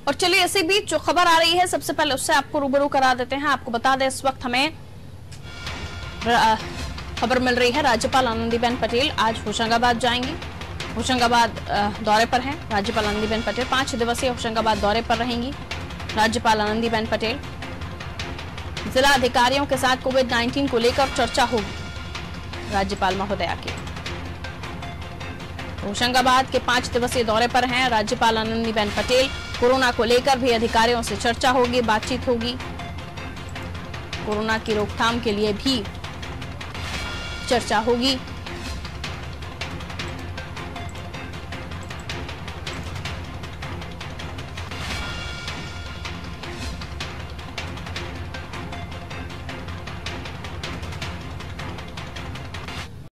और चलिए इसी बीच जो खबर आ रही है सबसे पहले उससे आपको रूबरू करा देते हैं। आपको बता दें, इस वक्त हमें खबर मिल रही है राज्यपाल आनंदीबेन पटेल आज होशंगाबाद जाएंगी। होशंगाबाद दौरे पर हैं राज्यपाल आनंदीबेन पटेल। 5 दिवसीय होशंगाबाद दौरे पर रहेंगी राज्यपाल आनंदीबेन पटेल। जिला अधिकारियों के साथ कोविड-19 को लेकर चर्चा होगी राज्यपाल महोदया की। होशंगाबाद के 5 दिवसीय दौरे पर हैं राज्यपाल आनंदीबेन पटेल। कोरोना को लेकर भी अधिकारियों से चर्चा होगी, बातचीत होगी। कोरोना की रोकथाम के लिए भी चर्चा होगी।